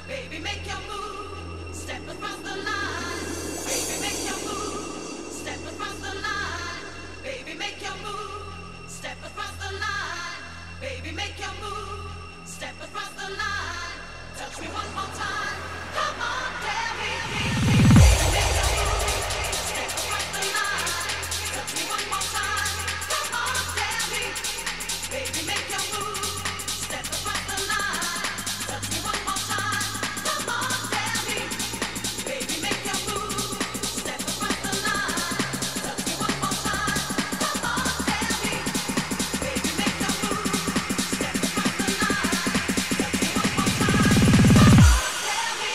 Baby, make your move. Step across the line. Baby, make your move. Step across the line. Baby, make your move. Step across the line. Baby, make your move. Step across the line. Touch me one more time. Come on, tell me. Baby, make your move. Step across the line. Touch me one more time. Come on, tell me. Baby, make your move. Step across the line. Touch me one more time. Come on, tell me. Baby, make your move. Step across the line. Touch me one more time. Come on, tell me. Baby, make your move. Step across the line. Touch me one more time. Come on, tell me.